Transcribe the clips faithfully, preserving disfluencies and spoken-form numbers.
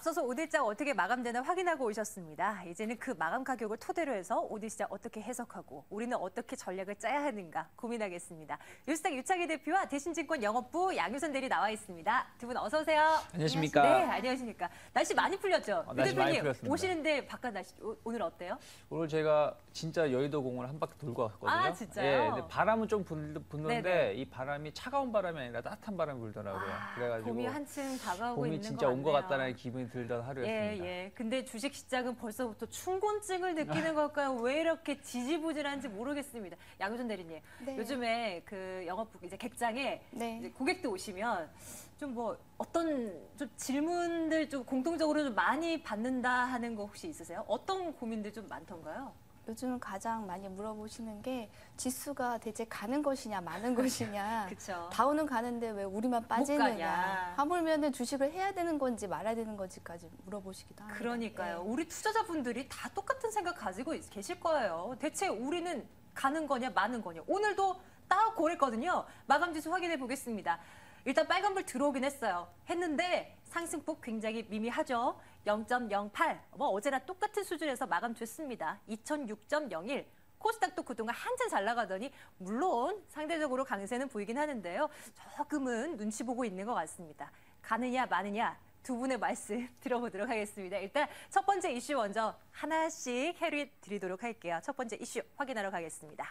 앞서서 오늘장 어떻게 마감되나 확인하고 오셨습니다. 이제는 그 마감 가격을 토대로 해서 오늘 시장 어떻게 해석하고 우리는 어떻게 전략을 짜야 하는가 고민하겠습니다. 뉴스탁 유창희 대표와 대신증권 영업부 양유선 대리 나와 있습니다. 두 분 어서 오세요. 안녕하십니까. 네, 안녕하십니까. 날씨 많이 풀렸죠? 어, 유 날씨 많이 대표님 풀렸습니다. 오시는데 바깥 날씨 오, 오늘 어때요? 오늘 제가 진짜 여의도 공원을 한 바퀴 돌고 왔거든요. 아, 진짜요? 예, 근데 바람은 좀 불, 부는데 네네. 이 바람이 차가운 바람이 아니라 따뜻한 바람이 불더라고요. 아, 그래가지고 봄이 한층 다가오고 봄이 있는 진짜 것 온 것 같네요. 같다는 기분이 들던 하루였습니다. 예, 예. 근데 주식시장은 벌써부터 춘곤증을 느끼는 걸까요? 왜 이렇게 지지부진한지 모르겠습니다. 양효선 대리님, 네. 요즘에 그 영업부 이제 객장에 네. 이제 고객들 오시면 좀 뭐 어떤 좀 질문들 좀 공통적으로 좀 많이 받는다 하는 거 혹시 있으세요? 어떤 고민들 좀 많던가요? 요즘 가장 많이 물어보시는 게 지수가 대체 가는 것이냐 마는 것이냐. 그쵸. 다우는 가는데 왜 우리만 가냐. 빠지느냐. 하물면은 주식을 해야 되는 건지 말아야 되는 건지까지 물어보시기도 합니다. 그러니까요. 예. 우리 투자자분들이 다 똑같은 생각 가지고 있- 계실 거예요. 대체 우리는 가는 거냐 마는 거냐. 오늘도 딱 고랬거든요. 마감지수 확인해 보겠습니다. 일단 빨간불 들어오긴 했어요. 했는데 상승폭 굉장히 미미하죠. 영 점 영팔. 뭐 어제랑 똑같은 수준에서 마감됐습니다. 이천육 점 영일. 코스닥도 그동안 한참 잘 나가더니 물론 상대적으로 강세는 보이긴 하는데요. 조금은 눈치 보고 있는 것 같습니다. 가느냐 마느냐 두 분의 말씀 들어보도록 하겠습니다. 일단 첫 번째 이슈 먼저 하나씩 해리 드리도록 할게요. 첫 번째 이슈 확인하러 가겠습니다.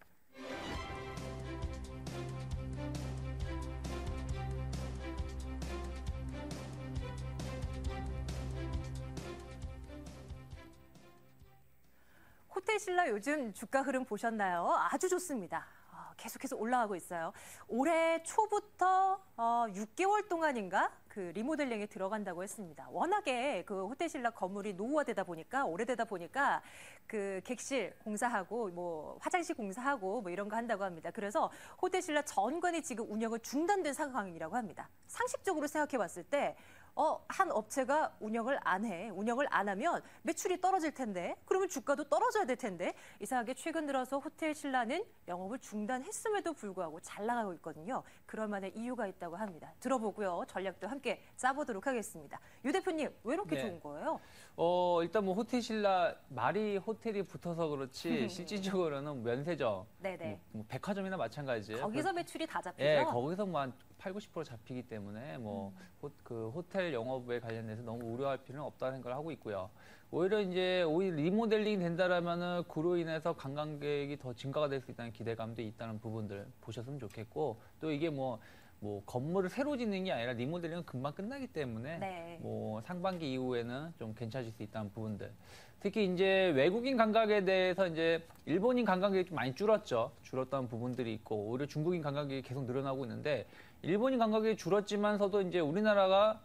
호텔신라 요즘 주가 흐름 보셨나요? 아주 좋습니다. 어, 계속해서 올라가고 있어요. 올해 초부터 어, 육 개월 동안인가 그 리모델링에 들어간다고 했습니다. 워낙에 그 호텔신라 건물이 노후화되다 보니까 오래되다 보니까 그 객실 공사하고 뭐 화장실 공사하고 뭐 이런 거 한다고 합니다. 그래서 호텔신라 전관이 지금 운영을 중단된 상황이라고 합니다. 상식적으로 생각해봤을 때 어, 한 업체가 운영을 안 해. 운영을 안 하면 매출이 떨어질 텐데 그러면 주가도 떨어져야 될 텐데 이상하게 최근 들어서 호텔신라는 영업을 중단했음에도 불구하고 잘 나가고 있거든요. 그럴 만한 이유가 있다고 합니다. 들어보고요. 전략도 함께 짜보도록 하겠습니다. 유 대표님, 왜 이렇게 네. 좋은 거예요? 어, 일단 뭐 호텔신라 말이 호텔이 붙어서 그렇지 실질적으로는 면세점, 네네. 뭐, 뭐 백화점이나 마찬가지예요. 거기서 매출이 다 잡히죠? 예, 거기서 뭐 한 팔, 구십 퍼센트 잡히기 때문에 뭐 음. 호, 그 호텔 영업에 관련해서 너무 우려할 필요는 없다는 생각을 하고 있고요. 오히려 이제 오히려 리모델링이 된다라면은 그로 인해서 관광객이 더 증가가 될 수 있다는 기대감도 있다는 부분들 보셨으면 좋겠고 또 이게 뭐 뭐 건물을 새로 짓는 게 아니라 리모델링은 금방 끝나기 때문에 네. 뭐 상반기 이후에는 좀 괜찮아질 수 있다는 부분들. 특히 이제 외국인 관광에 대해서 이제 일본인 관광객이 좀 많이 줄었죠. 줄었다는 부분들이 있고 오히려 중국인 관광객이 계속 늘어나고 있는데 일본인 관광객이 줄었지만서도 이제 우리나라가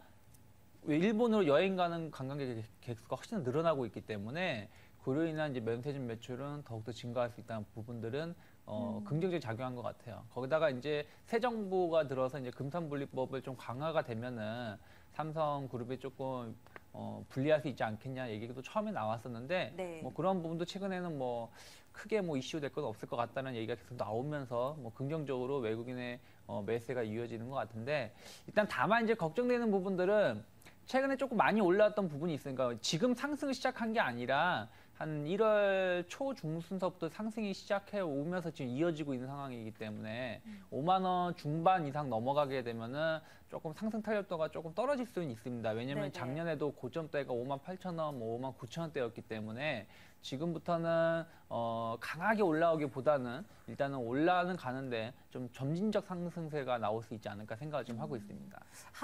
일본으로 여행 가는 관광객의 객수가 훨씬 늘어나고 있기 때문에 그로 인한 이제 면세점 매출은 더욱더 증가할 수 있다는 부분들은 어, 음. 긍정적으로 작용한 것 같아요. 거기다가 이제 새 정부가 들어서 이제 금산분리법을 좀 강화가 되면은 삼성그룹이 조금 어, 불리할 수 있지 않겠냐 얘기도 처음에 나왔었는데 네. 뭐 그런 부분도 최근에는 뭐 크게 뭐 이슈 될 건 없을 것 같다는 얘기가 계속 나오면서 뭐 긍정적으로 외국인의 어, 매세가 이어지는 것 같은데 일단 다만 이제 걱정되는 부분들은 최근에 조금 많이 올라왔던 부분이 있으니까 지금 상승을 시작한 게 아니라 한 일월 초 중순서부터 상승이 시작해 오면서 지금 이어지고 있는 상황이기 때문에 음. 오만 원 중반 이상 넘어가게 되면은 조금 상승 탄력도가 조금 떨어질 수는 있습니다. 왜냐면 네네. 작년에도 고점대가 오만 팔천 원, 뭐 오만 구천 원대였기 때문에 지금부터는 어, 강하게 올라오기보다는 일단은 올라는 가는데 좀 점진적 상승세가 나올 수 있지 않을까 생각을 좀 하고 있습니다.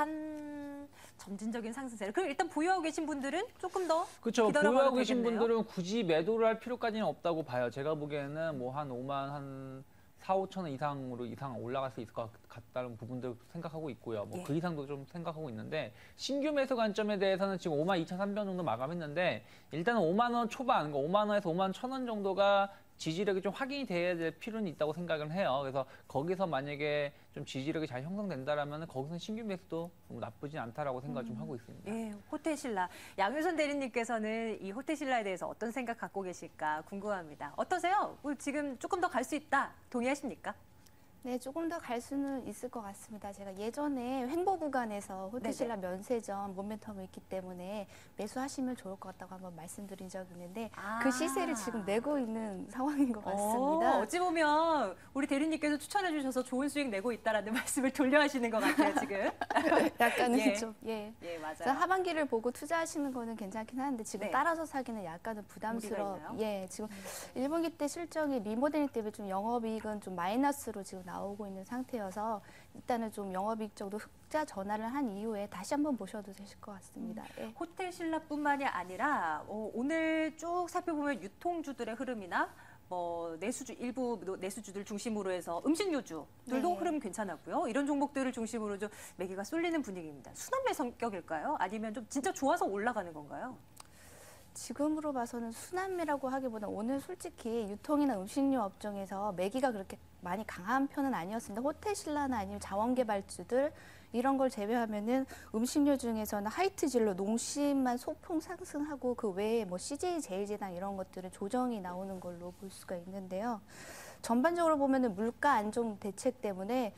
한 점진적인 상승세. 그럼 일단 보유하고 계신 분들은 조금 더 그렇죠. 기다려봐도 보유하고 계신 되겠네요. 분들은 굳이 매도를 할 필요까지는 없다고 봐요. 제가 보기에는 뭐 한 오만 한 사, 오천 원 이상으로 이상 올라갈 수 있을 것 같다는 부분도 생각하고 있고요. 뭐 예. 그 이상도 좀 생각하고 있는데 신규 매수 관점에 대해서는 지금 오만 이천삼백 원 정도 마감했는데 일단은 오만 원 초반, 그러니까 오만 원에서 오만 천 원 정도가 지지력이 좀 확인이 돼야 될 필요는 있다고 생각을 해요. 그래서 거기서 만약에 좀 지지력이 잘 형성된다라면 거기서 신규 매수도 뭐 나쁘진 않다라고 생각을 좀 하고 있습니다. 예, 호텔신라. 양효선 대리님께서는 이 호텔신라에 대해서 어떤 생각 갖고 계실까 궁금합니다. 어떠세요? 지금 조금 더 갈 수 있다. 동의하십니까? 네, 조금 더 갈 수는 있을 것 같습니다. 제가 예전에 횡보 구간에서 호텔신라 면세점 모멘텀이 있기 때문에 매수하시면 좋을 것 같다고 한번 말씀드린 적이 있는데 아. 그 시세를 지금 내고 있는 상황인 것 어, 같습니다. 어찌 보면 우리 대리님께서 추천해 주셔서 좋은 수익 내고 있다라는 말씀을 돌려하시는 것 같아요, 지금. 약간은 예. 좀, 예. 예, 맞아요. 그래서 하반기를 보고 투자하시는 거는 괜찮긴 한데 지금 네. 따라서 사기는 약간은 부담스러워. 무리가 있나요? 예, 지금 일 분기 때 실적이 리모델링 때문에 좀 영업이익은 좀 마이너스로 지금 나오고 있는 상태여서 일단은 좀 영업이익 정도 흑자 전환을 한 이후에 다시 한번 보셔도 되실 것 같습니다. 예. 호텔 신라뿐만이 아니라 어, 오늘 쭉 살펴보면 유통주들의 흐름이나 뭐 내수주 일부 내수주들 중심으로 해서 음식료주들도 네. 흐름 괜찮았고요. 이런 종목들을 중심으로 좀 매기가 쏠리는 분위기입니다. 순환매 성격일까요? 아니면 좀 진짜 좋아서 올라가는 건가요? 지금으로 봐서는 순환매라고 하기보다 오늘 솔직히 유통이나 음식료 업종에서 매기가 그렇게 많이 강한 편은 아니었습니다. 호텔신라나 아니면 자원개발주들 이런 걸 제외하면은 음식료 중에서는 하이트진로, 농심만 소폭 상승하고 그 외에 뭐 씨제이 제일제당 이런 것들은 조정이 나오는 걸로 볼 수가 있는데요. 전반적으로 보면은 물가 안정 대책 때문에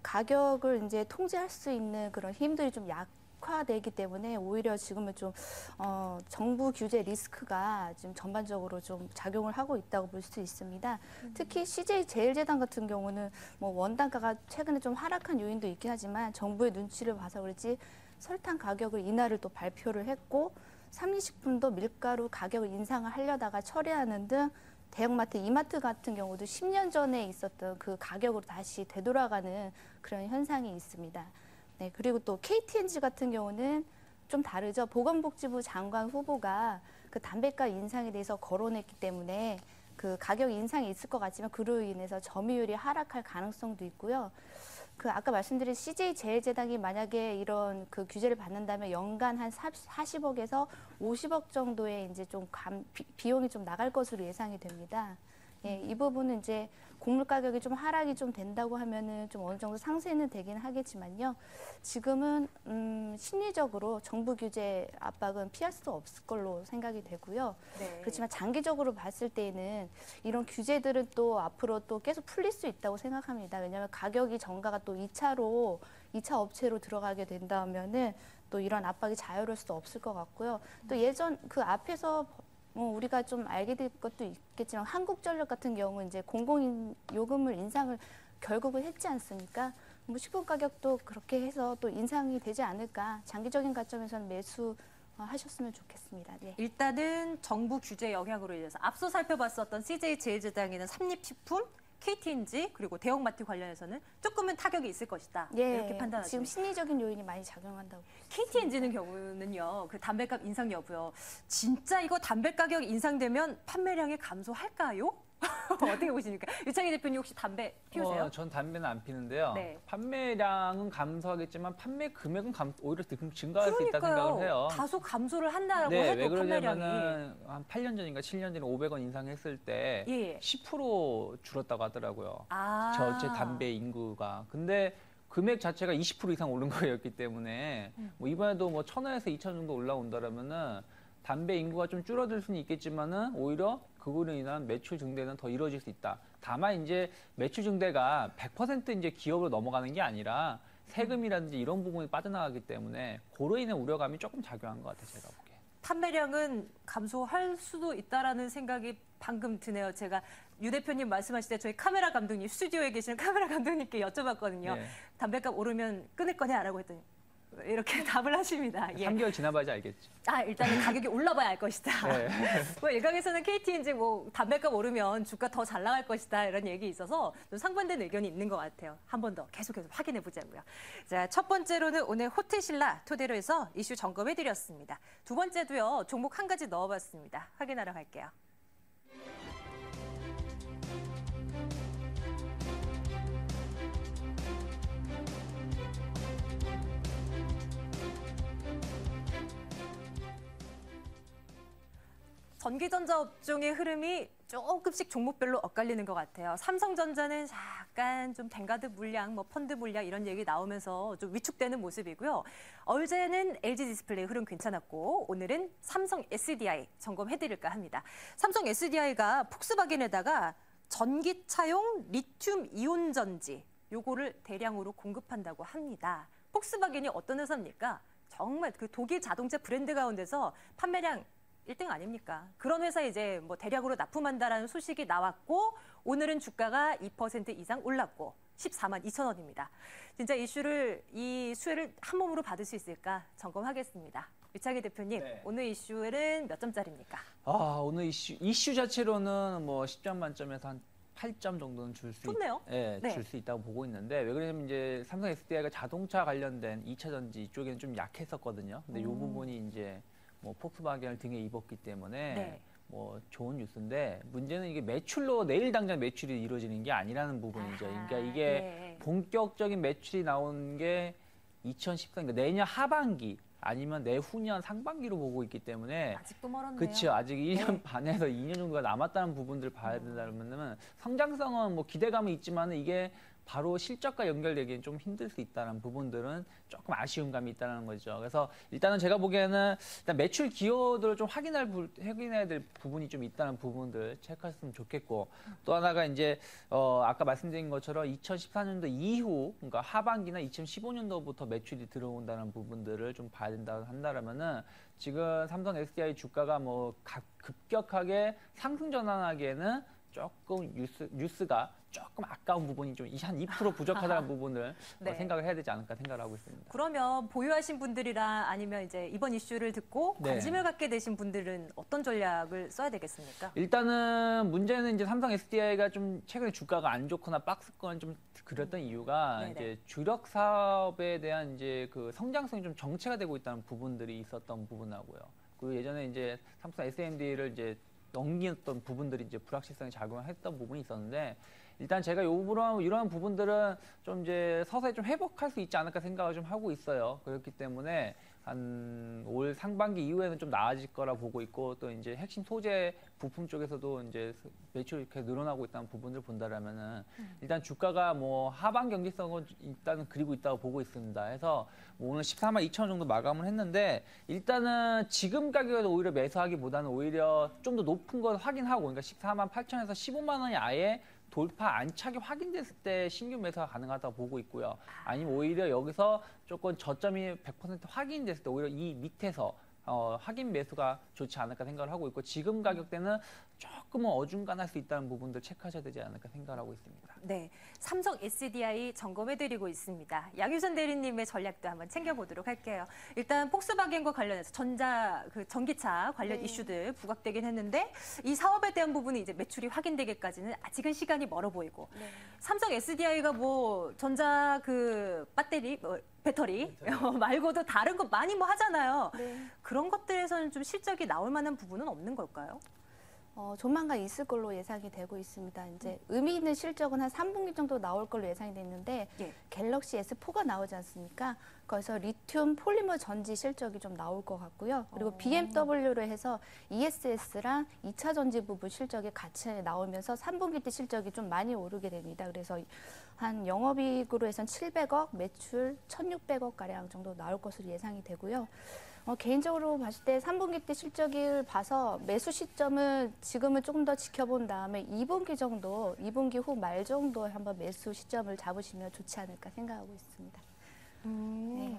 가격을 이제 통제할 수 있는 그런 힘들이 좀 약. 되기 때문에 오히려 지금은 좀 어, 정부 규제 리스크가 지금 전반적으로 좀 작용을 하고 있다고 볼 수 있습니다. 특히 씨제이 제일제당 같은 경우는 뭐 원단가가 최근에 좀 하락한 요인도 있긴 하지만 정부의 눈치를 봐서 그렇지 설탕 가격을 인하를 또 발표를 했고 삼리식품도 밀가루 가격을 인상을 하려다가 철회하는 등 대형마트, 이마트 같은 경우도 십 년 전에 있었던 그 가격으로 다시 되돌아가는 그런 현상이 있습니다. 네, 그리고 또 케이티엔지 같은 경우는 좀 다르죠. 보건복지부 장관 후보가 그 담배가 인상에 대해서 거론했기 때문에 그 가격 인상이 있을 것 같지만 그로 인해서 점유율이 하락할 가능성도 있고요. 그 아까 말씀드린 씨제이 제일제당이 만약에 이런 그 규제를 받는다면 연간 한 사십억에서 오십억 정도의 이제 좀 감, 비, 비용이 좀 나갈 것으로 예상이 됩니다. 예, 이 부분은 이제 곡물 가격이 좀 하락이 좀 된다고 하면은 좀 어느 정도 상쇄는 되긴 하겠지만요. 지금은 음, 심리적으로 정부 규제 압박은 피할 수 없을 걸로 생각이 되고요. 네. 그렇지만 장기적으로 봤을 때는 이런 규제들은 또 앞으로 또 계속 풀릴 수 있다고 생각합니다. 왜냐하면 가격이 정가가 또 이 차로 이 차 업체로 들어가게 된다면은 또 이런 압박이 자유로울 수 없을 것 같고요. 또 예전 그 앞에서 뭐 우리가 좀 알게 될 것도 있겠지만 한국전력 같은 경우는 이제 공공 요금을 인상을 결국은 했지 않습니까? 뭐 식품 가격도 그렇게 해서 또 인상이 되지 않을까. 장기적인 관점에서는 매수 하셨으면 좋겠습니다. 네. 일단은 정부 규제 영향으로 인해서 앞서 살펴봤었던 씨제이 제일제당이나 삼립식품, 케이티엔지 그리고 대형마트 관련해서는 조금은 타격이 있을 것이다. 예, 이렇게 판단하죠. 지금 심리적인 요인이 많이 작용한다고. 케이티엔지는 경우는요, 그 담배값 인상 여부요. 진짜 이거 담배 가격 인상되면 판매량이 감소할까요? 어떻게 보십니까? 유창희 대표님 혹시 담배 피우세요? 어, 전 담배는 안 피는데요. 네. 판매량은 감소하겠지만 판매 금액은 감, 오히려 증가할 수 있다 그러니까요. 생각을 해요. 다소 감소를 한다라고 네, 해도 왜 판매량이. 그러냐면은 한 팔 년 전인가 칠 년 전에 오백 원 인상했을 때 예. 십 퍼센트 줄었다고 하더라고요. 아. 전체 담배 인구가. 근데 금액 자체가 이십 퍼센트 이상 오른 거였기 때문에 음. 뭐 이번에도 뭐 천 원에서 이천 원 정도 올라온다라면은 담배 인구가 좀 줄어들 수는 있겠지만은 오히려 그거로 인한 매출 증대는 더 이루어질 수 있다. 다만 이제 매출 증대가 백 퍼센트 이제 기업으로 넘어가는 게 아니라 세금이라든지 이런 부분이 빠져나가기 때문에 그로 인한 우려감이 조금 작용한 것 같아요, 제가 보기에. 판매량은 감소할 수도 있다라는 생각이 방금 드네요. 제가 유 대표님 말씀하실 때 저희 카메라 감독님, 스튜디오에 계시는 카메라 감독님께 여쭤봤거든요. 네. 담배값 오르면 끊을 거냐라고 했더니 이렇게 답을 하십니다. 예. 삼 개월 지나봐야지 알겠지. 아, 일단은 가격이 올라봐야 알 것이다. 네. 뭐 일각에서는 케이티엔지 뭐 담배값 오르면 주가 더 잘 나갈 것이다 이런 얘기 있어서 좀 상반된 의견이 있는 것 같아요. 한 번 더 계속해서 확인해 보자고요. 자, 첫 번째로는 오늘 호텔신라 토대로 해서 이슈 점검해 드렸습니다. 두 번째도요, 종목 한 가지 넣어봤습니다. 확인하러 갈게요. 전기전자 업종의 흐름이 조금씩 종목별로 엇갈리는 것 같아요. 삼성전자는 약간 좀 뱅가드 물량, 뭐 펀드 물량 이런 얘기 나오면서 좀 위축되는 모습이고요. 어제는 엘지디스플레이 흐름 괜찮았고 오늘은 삼성 에스디아이 점검해드릴까 합니다. 삼성 에스디아이가 폭스바겐에다가 전기차용 리튬 이온 전지 요거를 대량으로 공급한다고 합니다. 폭스바겐이 어떤 회사입니까? 정말 그 독일 자동차 브랜드 가운데서 판매량 일 등 아닙니까? 그런 회사에 이제 뭐 대량으로 납품한다라는 소식이 나왔고 오늘은 주가가 이 퍼센트 이상 올랐고 십사만 이천 원입니다. 진짜 이슈를 이 수혜를 한 몸으로 받을 수 있을까 점검하겠습니다. 유창희 대표님, 네. 오늘 이슈는 몇 점짜리입니까? 아, 오늘 이슈 이슈 자체로는 뭐 십 점 만점에서 한 팔 점 정도는 줄 수 좋네요. 예, 네. 줄 수 있다고 보고 있는데 왜 그러냐면 이제 삼성 에스디아이가 자동차 관련된 이 차 전지 이쪽에는 좀 약했었거든요. 근데 이 음. 부분이 이제 뭐 폭스바겐을 등에 입었기 때문에 네. 뭐 좋은 뉴스인데 문제는 이게 매출로 내일 당장 매출이 이루어지는 게 아니라는 부분이죠. 그러니까 이게 네. 본격적인 매출이 나오는 게 이천십사, 그러니까 내년 하반기 아니면 내후년 상반기로 보고 있기 때문에 아직도 멀었네요. 그렇죠. 아직 일 년 네. 반에서 이 년 정도가 남았다는 부분들을 봐야 된다면 성장성은 뭐 기대감은 있지만 이게 바로 실적과 연결되기엔 좀 힘들 수 있다는 부분들은 조금 아쉬운 감이 있다는 거죠. 그래서 일단은 제가 보기에는 일단 매출 기여도를 좀 확인할 부, 확인해야 될 부분이 좀 있다는 부분들 체크했으면 좋겠고 또 하나가 이제 어 아까 말씀드린 것처럼 이천십사 년도 이후 그러니까 하반기나 이천십오 년도부터 매출이 들어온다는 부분들을 좀 봐야 된다 한다라면은 지금 삼성 에스디아이 주가가 뭐 급격하게 상승 전환하기에는 조금 뉴스, 뉴스가 조금 아까운 부분이 좀 한 이 퍼센트 부족하다는 부분을 네. 어, 생각을 해야 되지 않을까 생각을 하고 있습니다. 그러면 보유하신 분들이랑 아니면 이제 이번 이슈를 듣고 네. 관심을 갖게 되신 분들은 어떤 전략을 써야 되겠습니까? 일단은 문제는 이제 삼성 에스디아이가 좀 최근에 주가가 안 좋거나 박스권 좀 그랬던 이유가 네네. 이제 주력 사업에 대한 이제 그 성장성이 좀 정체가 되고 있다는 부분들이 있었던 부분하고요. 그리고 예전에 이제 삼성 에스엠디를 이제 넘겼던 부분들이 이제 불확실성이 작용했던 부분이 있었는데 일단 제가 요런 이러한 부분들은 좀 이제 서서히 좀 회복할 수 있지 않을까 생각을 좀 하고 있어요. 그렇기 때문에 한 올 상반기 이후에는 좀 나아질 거라 보고 있고 또 이제 핵심 소재 부품 쪽에서도 이제 매출이 이렇게 늘어나고 있다는 부분을 본다라면은 일단 주가가 뭐 하반 경직성은 일단은 그리고 있다고 보고 있습니다. 해서 뭐 오늘 십사만 이천 원 정도 마감을 했는데 일단은 지금 가격에서 오히려 매수하기보다는 오히려 좀 더 높은 걸 확인하고 그러니까 십사만 팔천에서 십오만 원이 아예 돌파 안착이 확인됐을 때 신규 매수가 가능하다고 보고 있고요. 아니면 오히려 여기서 조금 저점이 백 퍼센트 확인됐을 때 오히려 이 밑에서 어, 확인 매수가 좋지 않을까 생각을 하고 있고 지금 가격대는 조금은 어중간할 수 있다는 부분들 체크하셔야 되지 않을까 생각을 하고 있습니다. 네, 삼성 에스디아이 점검해드리고 있습니다. 양유선 대리님의 전략도 한번 챙겨보도록 할게요. 일단 폭스바겐과 관련해서 전자, 그 전기차 관련 네. 이슈들 부각되긴 했는데 이 사업에 대한 부분이 이제 매출이 확인되기까지는 아직은 시간이 멀어 보이고 네. 삼성 에스디아이가 뭐 전자 그 배터리, 뭐 배터리 말고도 다른 거 많이 뭐 하잖아요. 네. 그런 것들에서는 좀 실적이 나올 만한 부분은 없는 걸까요? 어, 조만간 있을 걸로 예상이 되고 있습니다. 이제 의미 있는 실적은 한 삼 분기 정도 나올 걸로 예상이 됐는데 예. 갤럭시 에스 포가 나오지 않습니까? 거기서 리튬 폴리머 전지 실적이 좀 나올 것 같고요. 그리고 어. 비엠더블유로 해서 이에스에스랑 이 차 전지 부분 실적이 같이 나오면서 삼 분기 때 실적이 좀 많이 오르게 됩니다. 그래서 한 영업이익으로 해서는 칠백억, 매출 천육백억 가량 정도 나올 것으로 예상이 되고요. 어, 개인적으로 봤을 때 삼 분기 때 실적을 봐서 매수 시점은 지금은 조금 더 지켜본 다음에 이 분기 정도, 이 분기 후 말 정도에 한번 매수 시점을 잡으시면 좋지 않을까 생각하고 있습니다. 음, 네.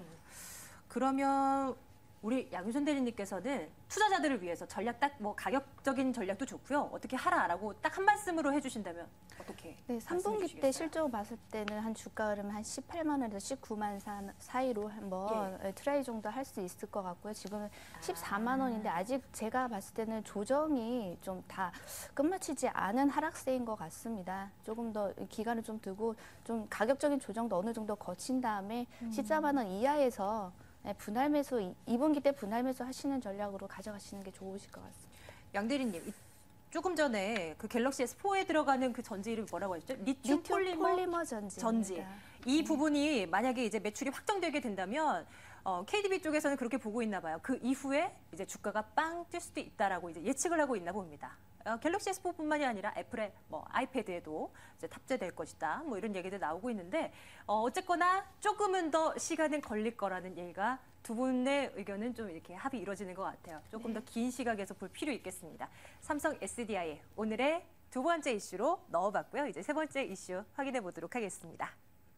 그러면 우리 양유선 대리님께서는 투자자들을 위해서 전략 딱 뭐 가격적인 전략도 좋고요. 어떻게 하라라고 딱 한 말씀으로 해주신다면 어떻게? 네, 삼 분기 때 실적을 봤을 때는 한 주가 흐름 한 십팔만 원에서 십구만 원 사이로 한번 트라이 정도 할 수 있을 것 같고요. 지금은 십사만 원인데 아직 제가 봤을 때는 조정이 좀 다 끝마치지 않은 하락세인 것 같습니다. 조금 더 기간을 좀 두고 좀 가격적인 조정도 어느 정도 거친 다음에 십사만 원 이하에서 분할 매수, 이 분기 때 분할 매수 하시는 전략으로 가져가시는 게 좋으실 것 같습니다. 양 대리님, 이- 조금 전에 그 갤럭시 에스 포에 들어가는 그 전지 이름이 뭐라고 하셨죠? 리튬 리튬 폴리머, 폴리머 전지. 전지. 이 부분이 만약에 이제 매출이 확정되게 된다면 어, 케이디비 쪽에서는 그렇게 보고 있나 봐요. 그 이후에 이제 주가가 빵 뛸 수도 있다라고 이제 예측을 하고 있나 봅니다. 어, 갤럭시 에스 포뿐만이 아니라 애플의 뭐 아이패드에도 이제 탑재될 것이다. 뭐 이런 얘기들 나오고 있는데 어, 어쨌거나 조금은 더 시간은 걸릴 거라는 얘기가 두 분의 의견은 좀 이렇게 합이 이루어지는 것 같아요. 조금 더 긴 시각에서 볼 필요 있겠습니다. 삼성 에스디아이 오늘의 두 번째 이슈로 넣어봤고요. 이제 세 번째 이슈 확인해 보도록 하겠습니다.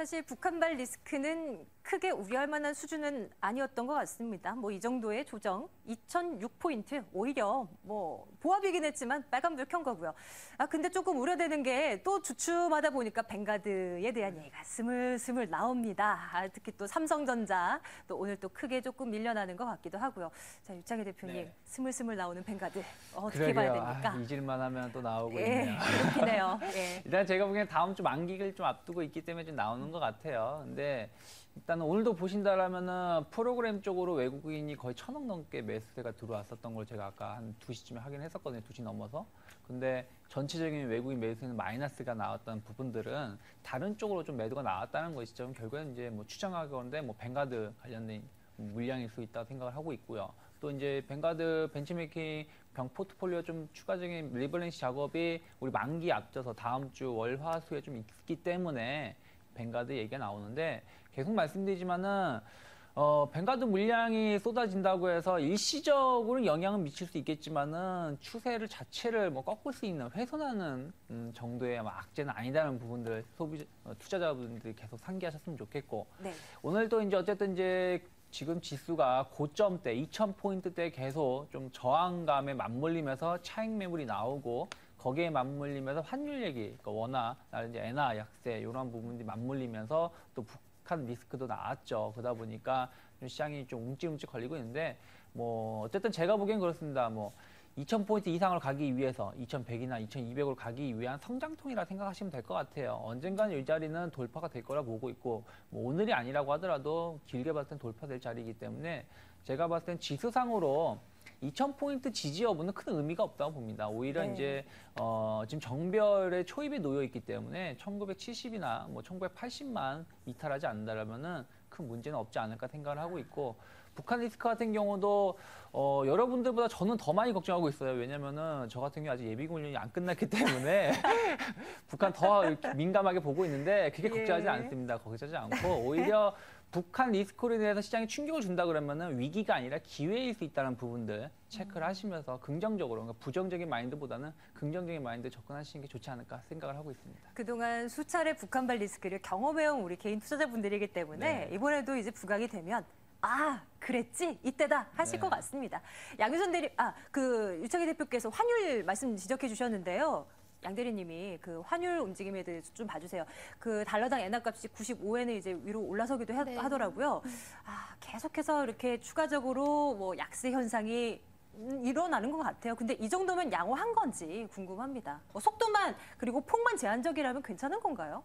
사실 북한발 리스크는 크게 우려할 만한 수준은 아니었던 것 같습니다. 뭐 이 정도의 조정, 이천육 포인트, 오히려 뭐 보합이긴 했지만 빨간불 켠 거고요. 아 근데 조금 우려되는 게 또 주춤하다 보니까 뱅가드에 대한 얘기가 스물스물 나옵니다. 아, 특히 또 삼성전자 또 오늘 또 크게 조금 밀려나는 것 같기도 하고요. 자 유창희 대표님, 네. 스물스물 나오는 뱅가드 어떻게 봐야 됩니까? 아, 잊을만 하면 또 나오고 예, 있네요. 그렇긴 해요. 예. 일단 제가 보기엔 다음 주 만기를 좀 앞두고 있기 때문에 좀 나오는 것 같아요. 근데 일단 오늘도 보신다라면은 프로그램 쪽으로 외국인이 거의 천억 넘게 매수세가 들어왔었던 걸 제가 아까 한 두 시쯤에 확인했었거든요. 두 시 넘어서. 근데 전체적인 외국인 매수세는 마이너스가 나왔던 부분들은 다른 쪽으로 좀 매도가 나왔다는 것이죠. 결국엔 이제 뭐 추정하건데 뭐 뱅가드 관련된 물량일 수 있다고 생각을 하고 있고요. 또 이제 뱅가드 벤치메이킹 병 포트폴리오 좀 추가적인 리밸런스 작업이 우리 만기 앞져서 다음 주 월화수에 좀 있기 때문에 뱅가드 얘기가 나오는데 계속 말씀드리지만은 어, 뱅가드 물량이 쏟아진다고 해서 일시적으로 영향은 미칠 수 있겠지만은 추세를 자체를 뭐 꺾을 수 있는 훼손하는 음, 정도의 아마 악재는 아니다는 부분들 소비 어, 투자자분들이 계속 상기하셨으면 좋겠고 네. 오늘도 이제 어쨌든 이제 지금 지수가 고점대 이천 포인트대 계속 좀 저항감에 맞물리면서 차익 매물이 나오고 거기에 맞물리면서 환율 얘기, 그러니까 원화, 이제 엔화 약세 이런 부분들이 맞물리면서 또 북한 리스크도 나왔죠. 그러다 보니까 좀 시장이 좀 움찔움찔 걸리고 있는데 뭐 어쨌든 제가 보기엔 그렇습니다. 뭐 이천 포인트 이상을 가기 위해서 이천백이나 이천이백으로 가기 위한 성장통이라 생각하시면 될 것 같아요. 언젠가는 이 자리는 돌파가 될 거라 보고 있고 뭐 오늘이 아니라고 하더라도 길게 봤을 땐 돌파될 자리이기 때문에 제가 봤을 땐 지수상으로 이천 포인트 지지 여부는 큰 의미가 없다고 봅니다. 오히려 네. 이제 어, 지금 정별의 초입에 놓여 있기 때문에 천구백칠십이나 뭐 천구백팔십만 이탈하지 않는다라면은 큰 문제는 없지 않을까 생각을 하고 있고 북한 리스크 같은 경우도 어, 여러분들보다 저는 더 많이 걱정하고 있어요. 왜냐면은 저 같은 경우 아직 예비군 훈련이 안 끝났기 때문에 북한 더 이렇게 민감하게 보고 있는데 그게 걱정하지 예. 않습니다. 걱정하지 않고 오히려 북한 리스크로 인해서 시장에 충격을 준다 그러면은 위기가 아니라 기회일 수 있다는 부분들 체크를 하시면서 긍정적으로, 그러니까 부정적인 마인드보다는 긍정적인 마인드 접근하시는 게 좋지 않을까 생각을 하고 있습니다. 그동안 수차례 북한발 리스크를 경험해온 우리 개인 투자자분들이기 때문에 네. 이번에도 이제 부각이 되면 아 그랬지 이때다 하실 네. 것 같습니다. 양유선 대리, 아그 유창희 대표께서 환율 말씀 지적해 주셨는데요. 양 대리님이 그 환율 움직임에 대해서 좀 봐주세요. 그 달러당 엔화값이 구십오 엔에 이제 위로 올라서기도 하, 네. 하더라고요. 아 계속해서 이렇게 추가적으로 뭐 약세 현상이 음, 일어나는 것 같아요. 근데 이 정도면 양호한 건지 궁금합니다. 뭐 속도만 그리고 폭만 제한적이라면 괜찮은 건가요?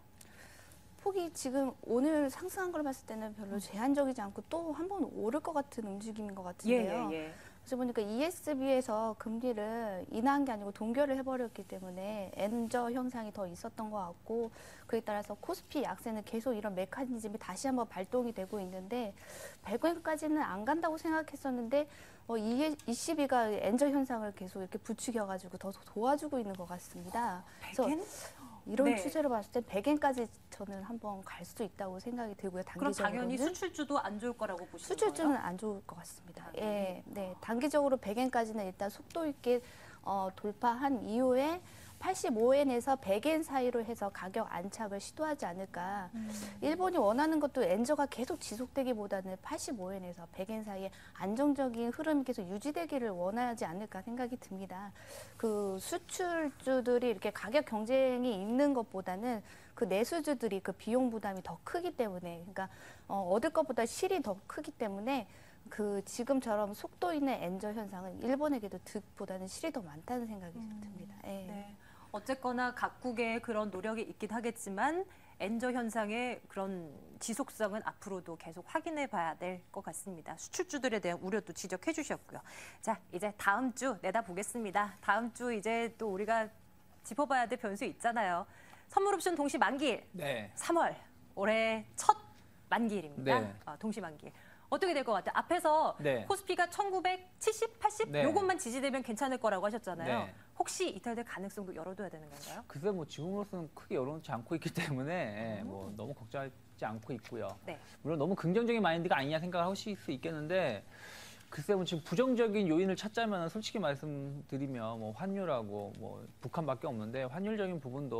폭이 지금 오늘 상승한 걸 봤을 때는 별로 제한적이지 않고 또 한 번 오를 것 같은 움직임인 것 같은데요. 예, 예. 그래서 보니까 이에스비에서 금리를 인하한 게 아니고 동결을 해버렸기 때문에 엔저 현상이 더 있었던 것 같고 그에 따라서 코스피 약세는 계속 이런 메커니즘이 다시 한번 발동이 되고 있는데 백 원까지는 안 간다고 생각했었는데 어, 이십이가 엔저 현상을 계속 이렇게 부추겨가지고 더 도와주고 있는 것 같습니다. 그래서 백엔? 이런 네. 추세로 봤을 때 백 엔까지 저는 한번 갈 수도 있다고 생각이 들고요. 그럼 단기적으로는. 당연히 수출주도 안 좋을 거라고 보시는 수출주는 거예요? 안 좋을 것 같습니다. 아, 예, 네. 단기적으로 백 엔까지는 일단 속도 있게 어, 돌파한 이후에 팔십오 엔에서 백 엔 사이로 해서 가격 안착을 시도하지 않을까. 음. 일본이 원하는 것도 엔저가 계속 지속되기보다는 팔십오 엔에서 백 엔 사이에 안정적인 흐름이 계속 유지되기를 원하지 않을까 생각이 듭니다. 그 수출주들이 이렇게 가격 경쟁이 있는 것보다는 그 내수주들이 그 비용 부담이 더 크기 때문에, 그러니까 어, 얻을 것보다 실이 더 크기 때문에 그 지금처럼 속도 있는 엔저 현상은 일본에게도 득보다는 실이 더 많다는 생각이 좀 듭니다. 예. 네. 어쨌거나 각국의 그런 노력이 있긴 하겠지만 엔저 현상의 그런 지속성은 앞으로도 계속 확인해 봐야 될 것 같습니다. 수출주들에 대한 우려도 지적해 주셨고요. 자, 이제 다음 주 내다보겠습니다. 다음 주 이제 또 우리가 짚어봐야 될 변수 있잖아요. 선물 옵션 동시 만기일. 네. 삼월 올해 첫 만기일입니다. 네. 아, 동시 만기일. 어떻게 될 것 같아요? 앞에서 네. 코스피가 천구백칠십, 팔십 네. 요것만 지지되면 괜찮을 거라고 하셨잖아요. 네. 혹시 이탈될 가능성도 열어둬야 되는 건가요? 글쎄 뭐 지금으로서는 크게 열어놓지 않고 있기 때문에 예, 뭐 너무 걱정하지 않고 있고요. 네. 물론 너무 긍정적인 마인드가 아니냐 생각하실 수 있겠는데 글쎄 뭐 지금 부정적인 요인을 찾자면 솔직히 말씀드리면 뭐 환율하고 뭐 북한밖에 없는데 환율적인 부분도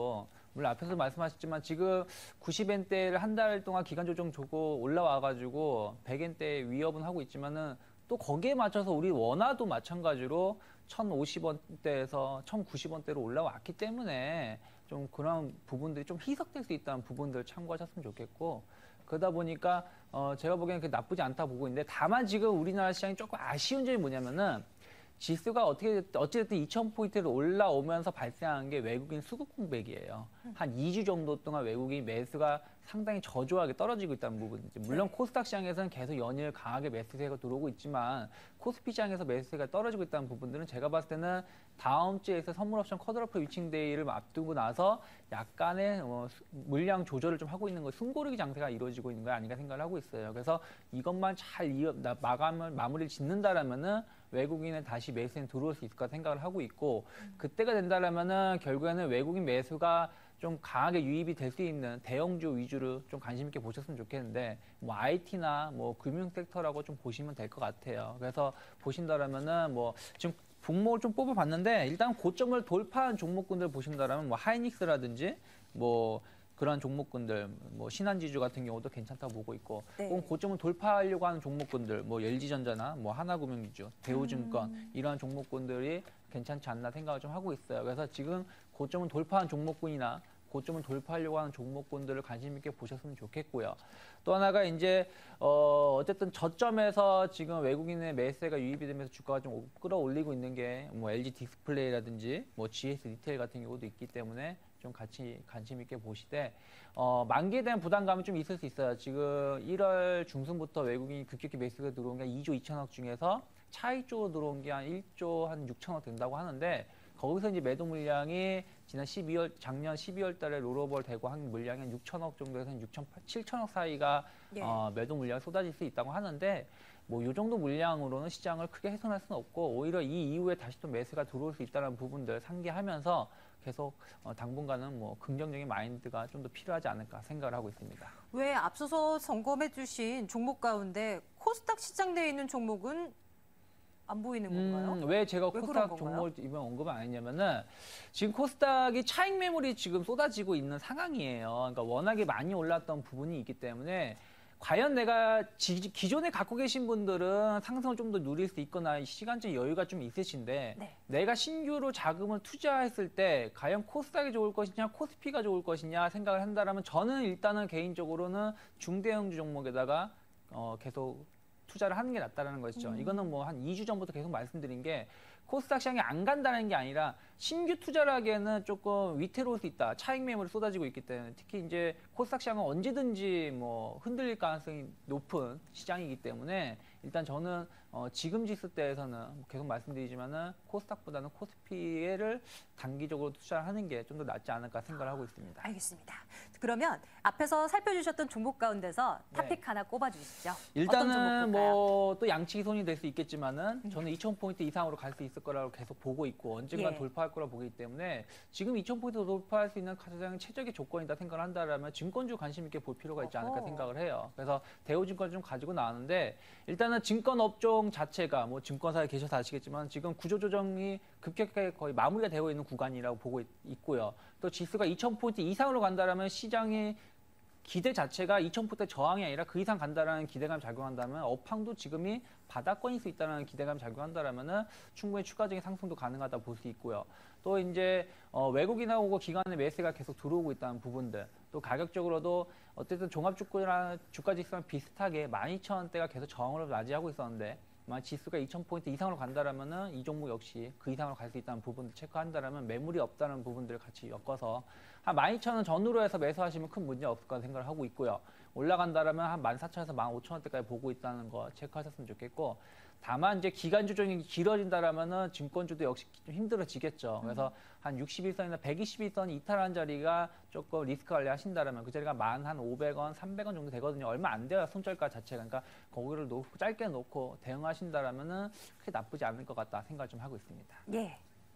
물론 앞에서 말씀하셨지만 지금 구십 엔대를 한 달 동안 기간 조정 주고 올라와가지고 백 엔대 위협은 하고 있지만은 또 거기에 맞춰서 우리 원화도 마찬가지로 천오십 원대에서 천구십 원대로 올라왔기 때문에 좀 그런 부분들이 좀 희석될 수 있다는 부분들을 참고하셨으면 좋겠고, 그러다 보니까 어 제가 보기에는 그게 나쁘지 않다 보고 있는데, 다만 지금 우리나라 시장이 조금 아쉬운 점이 뭐냐면은 지수가 어떻게 어찌됐든 이천 포인트를 올라오면서 발생한 게 외국인 수급 공백이에요. 한 이 주 정도 동안 외국인 매수가 상당히 저조하게 떨어지고 있다는 부분이죠. 물론 코스닥 시장에서는 계속 연일 강하게 매수세가 들어오고 있지만 코스피 시장에서 매수세가 떨어지고 있다는 부분들은 제가 봤을 때는 다음 주에서 선물옵션 컷오프 위칭 데이를 앞두고 나서 약간의 어, 물량 조절을 좀 하고 있는 거, 숨고르기 장세가 이루어지고 있는 거 아닌가 생각을 하고 있어요. 그래서 이것만 잘 이어, 마감을 마무리를 짓는다라면은 외국인은 다시 매수에 들어올 수 있을 거라 생각을 하고 있고, 그때가 된다라면은 결국에는 외국인 매수가 좀 강하게 유입이 될 수 있는 대형주 위주로 좀 관심 있게 보셨으면 좋겠는데, 뭐 아이티나 뭐 금융 섹터라고 좀 보시면 될 것 같아요. 그래서 보신다라면은 뭐 지금 종목을 좀 뽑아봤는데, 일단 고점을 돌파한 종목군들 보신다라면 뭐 하이닉스라든지 뭐 그런 종목군들, 뭐 신한지주 같은 경우도 괜찮다고 보고 있고, 네. 혹은 고점을 돌파하려고 하는 종목군들, 뭐 엘지전자나 뭐 하나금융지주, 대우증권 음. 이러한 종목군들이 괜찮지 않나 생각을 좀 하고 있어요. 그래서 지금 고점을 돌파한 종목군이나 고점을 돌파하려고 하는 종목군들을 관심 있게 보셨으면 좋겠고요. 또 하나가 이제 어 어쨌든 저점에서 지금 외국인의 매수세가 유입이 되면서 주가가 좀 끌어올리고 있는 게 뭐 엘지 디스플레이라든지 뭐 지에스 리테일 같은 경우도 있기 때문에 좀 같이 관심 있게 보시되, 어 만기에 대한 부담감이 좀 있을 수 있어요. 지금 일월 중순부터 외국인이 급격히 매수가 들어온 게 이조 이천억 중에서 차익 쪽으로 들어온 게 한 일조 한 육천억 된다고 하는데, 거기서 이제 매도 물량이 지난 십이월, 작년 십이월 달에 롤오버 되고 한 물량이 한 육천억 정도에서 육천, 칠천억 사이가 예. 어, 매도 물량이 쏟아질 수 있다고 하는데, 뭐 이 정도 물량으로는 시장을 크게 훼손할 수는 없고, 오히려 이 이후에 다시 또 매수가 들어올 수 있다는 부분들 상기하면서 계속 어, 당분간은 뭐 긍정적인 마인드가 좀 더 필요하지 않을까 생각을 하고 있습니다. 왜 앞서서 점검해 주신 종목 가운데 코스닥 시장 내에 있는 종목은 안 보이는 건가요? 음, 왜 제가 왜 코스닥 그런 건가요? 종목을 이번 언급을 안 했냐면은, 지금 코스닥이 차익 매물이 지금 쏟아지고 있는 상황이에요. 그러니까 워낙에 많이 올랐던 부분이 있기 때문에, 과연 내가 지, 기존에 갖고 계신 분들은 상승을 좀 더 누릴 수 있거나 시간적 여유가 좀 있으신데, 네. 내가 신규로 자금을 투자했을 때 과연 코스닥이 좋을 것이냐 코스피가 좋을 것이냐 생각을 한다면, 저는 일단은 개인적으로는 중대형주 종목에다가 어, 계속 투자를 하는 게 낫다는 것이죠. 음. 이거는 뭐 한 이 주 전부터 계속 말씀드린 게, 코스닥 시장이 안 간다는 게 아니라 신규 투자를 하기에는 조금 위태로울 수 있다. 차익 매물이 쏟아지고 있기 때문에, 특히 이제 코스닥 시장은 언제든지 뭐 흔들릴 가능성이 높은 시장이기 때문에, 일단 저는 어 지금 지수대에서는 계속 말씀드리지만은 코스닥보다는 코스피를 단기적으로 투자를 하는 게 좀 더 낫지 않을까 생각을 하고 있습니다. 알겠습니다. 그러면 앞에서 살펴주셨던 종목 가운데서 네. 탑픽 하나 꼽아주시죠. 어떤 일단은 종목 볼까요? 뭐 또 양측이 손이 될 수 있겠지만은, 저는 이천 포인트 이상으로 갈 수 있을 거라고 계속 보고 있고, 언젠간 예. 돌파할 거라고 보기 때문에, 지금 이천 포인트 돌파할 수 있는 가장 최적의 조건이다 생각을 한다라면 증권주 관심 있게 볼 필요가 있지 않을까 어허. 생각을 해요. 그래서 대우증권 좀 가지고 나왔는데, 일단은 증권 업종 자체가 뭐 증권사에 계셔서 아시겠지만 지금 구조조정이 급격하게 거의 마무리가 되고 있는 구간이라고 보고 있, 있고요. 또 지수가 이천 포인트 이상으로 간다라면 시장이 기대 자체가 이천 포인트 저항이 아니라 그 이상 간다라는 기대감이 작용한다면, 업황도 지금이 바닥권일 수 있다는 기대감이 작용한다라면은 충분히 추가적인 상승도 가능하다 볼 수 있고요. 또 이제 어, 외국인하고 기관의 매수가 계속 들어오고 있다는 부분들, 또 가격적으로도 어쨌든 종합주가랑 주가지수랑 비슷하게 만 이천 원대가 계속 저항을 맞이하고 있었는데, 만약 지수가 이천 포인트 이상으로 간다라면은 이 종목 역시 그 이상으로 갈 수 있다는 부분을 체크한다라면, 매물이 없다는 부분들을 같이 엮어서 한 만 이천 원 전후로 해서 매수하시면 큰 문제 없을 거라 생각을 하고 있고요. 올라간다라면 한 만 사천 원에서 만 오천 원대까지 보고 있다는 거 체크하셨으면 좋겠고, 다만 이제 기간 조정이 길어진다라면은 증권주도 역시 좀 힘들어지겠죠. 그래서 한 육십일 선이나 백이십일 선 이탈한 자리가 조금 리스크 관리 하신다라면, 그 자리가 만 한 오백 원, 삼백 원 정도 되거든요. 얼마 안 돼요, 손절가 자체가. 그러니까 거기를 놓고 짧게 놓고 대응하신다라면은 크게 나쁘지 않을 것 같다 생각을 좀 하고 있습니다. 예.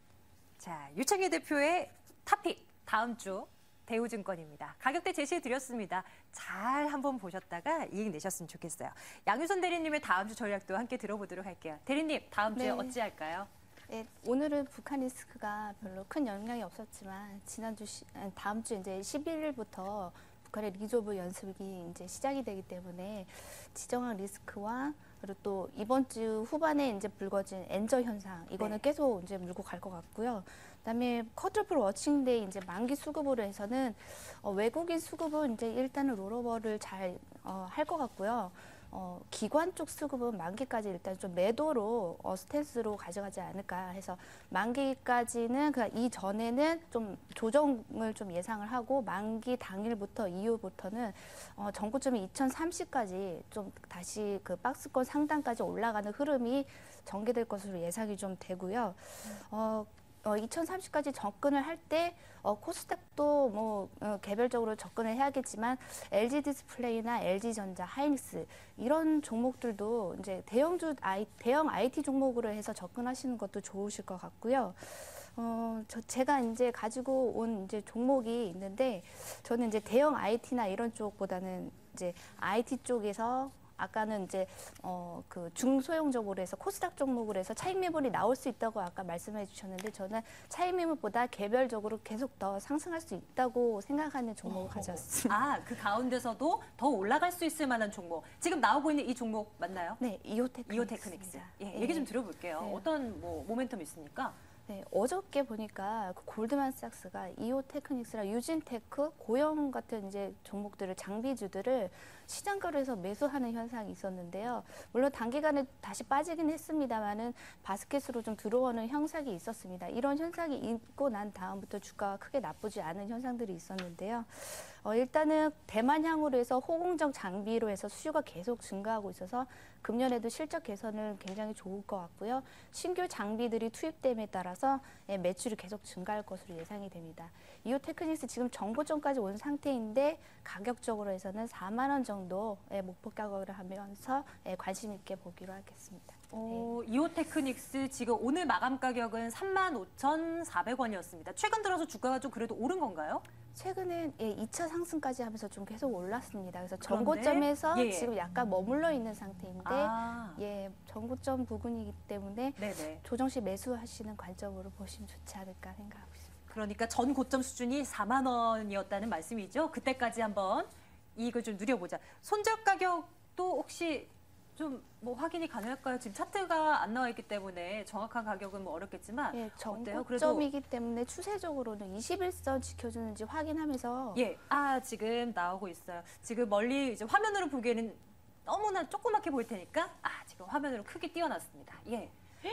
자, 유창희 대표의 탑픽 다음 주 대우증권입니다. 가격대 제시해 드렸습니다. 잘 한번 보셨다가 이익 내셨으면 좋겠어요. 양유선 대리님의 다음 주 전략도 함께 들어보도록 할게요. 대리님, 다음 주에 네. 어찌할까요? 네, 오늘은 북한 리스크가 별로 큰 영향이 없었지만 지난주 시, 아니, 다음 주 이제 십일 일부터 북한의 리조브 연습이 이제 시작이 되기 때문에 지정학 리스크와 그리고 또 이번 주 후반에 이제 불거진 엔저 현상 이거는 네. 계속 이제 물고 갈 것 같고요. 그다음에 쿼드루플 워칭데이 이제 만기 수급으로 해서는 어, 외국인 수급은 이제 일단은 롤오버를 잘 어, 할 것 같고요. 어, 기관 쪽 수급은 만기까지 일단 좀 매도로 어, 스탠스로 가져가지 않을까 해서 만기까지는 그 이전에는 좀 조정을 좀 예상을 하고 만기 당일부터 이후부터는 어, 전고점이 이천삼십까지 좀 다시 그 박스권 상단까지 올라가는 흐름이 전개될 것으로 예상이 좀 되고요. 어, 어, 이천삼십까지 접근을 할 때 어, 코스닥도 뭐 어, 개별적으로 접근을 해야겠지만 엘지 디스플레이나 엘지전자, 하이닉스 이런 종목들도 이제 대형주 아이, 대형 아이티 종목으로 해서 접근하시는 것도 좋으실 것 같고요. 어, 저 제가 이제 가지고 온 이제 종목이 있는데 저는 이제 대형 아이티나 이런 쪽보다는 이제 아이티 쪽에서 아까는 이제 어, 그 중소형적으로 해서 코스닥 종목으로 해서 차익 매물이 나올 수 있다고 아까 말씀해 주셨는데 저는 차익 매물보다 개별적으로 계속 더 상승할 수 있다고 생각하는 종목을 가져왔습니다. 아, 그 가운데서도 더 올라갈 수 있을 만한 종목. 지금 나오고 있는 이 종목 맞나요? 네, 이오테크닉스. 이오테크닉스. 예, 네. 얘기 좀 들어볼게요. 네. 어떤 뭐 모멘텀이 있습니까? 네, 어저께 보니까 그 골드만삭스가 이오테크닉스랑 유진테크, 고영 같은 이제 종목들을 장비주들을 시장가로에서 매수하는 현상이 있었는데요. 물론 단기간에 다시 빠지긴 했습니다만은 바스켓으로 좀 들어오는 현상이 있었습니다. 이런 현상이 있고 난 다음부터 주가가 크게 나쁘지 않은 현상들이 있었는데요. 어, 일단은 대만향으로 해서 호공정 장비로 해서 수요가 계속 증가하고 있어서 금년에도 실적 개선은 굉장히 좋을 것 같고요. 신규 장비들이 투입됨에 따라서 예, 매출이 계속 증가할 것으로 예상이 됩니다. 이오테크닉스 지금 정고점까지 온 상태인데 가격적으로 해서는 사만 원 정도의 목표 가격을 하면서 예, 관심 있게 보기로 하겠습니다. 어, 이오테크닉스 지금 오늘 마감 가격은 삼만 오천사백 원이었습니다. 최근 들어서 주가가 좀 그래도 오른 건가요? 최근에 예, 이 차 상승까지 하면서 좀 계속 올랐습니다. 그래서 그런데? 전고점에서 예. 지금 약간 머물러 있는 상태인데 아, 예, 전고점 부근이기 때문에 네네. 조정 시 매수하시는 관점으로 보시면 좋지 않을까 생각하고 있습니다. 그러니까 전 고점 수준이 사만 원이었다는 말씀이죠. 그때까지 한번 이익을 좀 누려보자. 손절 가격도 혹시 좀 뭐 확인이 가능할까요? 지금 차트가 안 나와 있기 때문에 정확한 가격은 뭐 어렵겠지만 예, 어때요? 그래도 전고점이기 때문에 추세적으로는 이십일 선 지켜주는지 확인하면서 예, 아 지금 나오고 있어요. 지금 멀리 이제 화면으로 보기에는 너무나 조그맣게 보일 테니까 아 지금 화면으로 크게 띄워놨습니다. 예.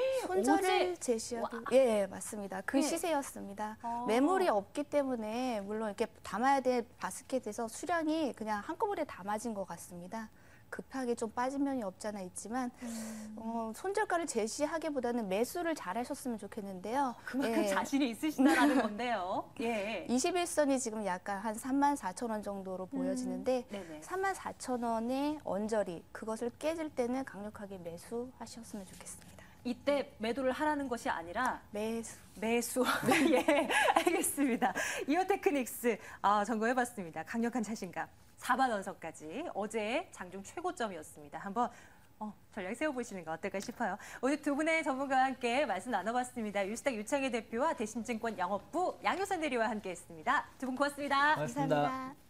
손절을 어제- 제시하고 와. 예, 맞습니다. 그 예. 시세였습니다. 어. 매물이 없기 때문에 물론 이렇게 담아야 될 바스켓에서 수량이 그냥 한꺼번에 담아진 것 같습니다. 급하게 좀 빠진 면이 없잖아 있지만 음. 어, 손절가를 제시하기보다는 매수를 잘 하셨으면 좋겠는데요. 그만큼 예. 자신이 있으시다라는 건데요. 예. 이십일 선이 지금 약간 한 삼만 사천 원 정도로 보여지는데 네네. 삼만 사천 원의 언저리 그것을 깨질 때는 강력하게 매수하셨으면 좋겠습니다. 이때 매도를 하라는 것이 아니라 매수. 매수. 예, 알겠습니다. 이오테크닉스 아, 점검해봤습니다. 강력한 자신감. 사만 원선까지 어제 장중 최고점이었습니다. 한번 어, 전략 세워보시는 거 어떨까 싶어요. 오늘 두 분의 전문가와 함께 말씀 나눠봤습니다. 유스탁 유창희 대표와 대신증권 영업부 양효선 대리와 함께했습니다. 두 분 고맙습니다. 고맙습니다. 감사합니다.